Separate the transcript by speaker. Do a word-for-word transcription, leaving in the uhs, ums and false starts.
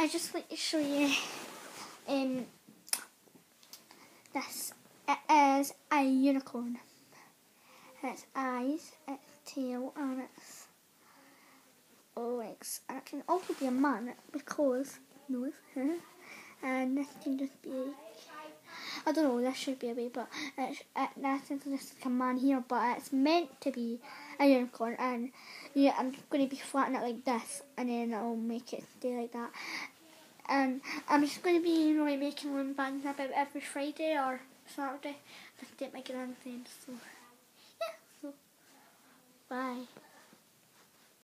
Speaker 1: I just like to show you um this. It is a unicorn. Its eyes, its tail, and its legs. And it can also be a man because nose. And this can just be, I don't know, this should be a baby, but it's, it, that's just like a man here, but it's meant to be a unicorn. And yeah, I'm going to be flattening it like this, and then I'll make it stay like that. And I'm just going to be, you know, like making one bands about every Friday or Saturday. Just date my grandparents. So yeah, so bye.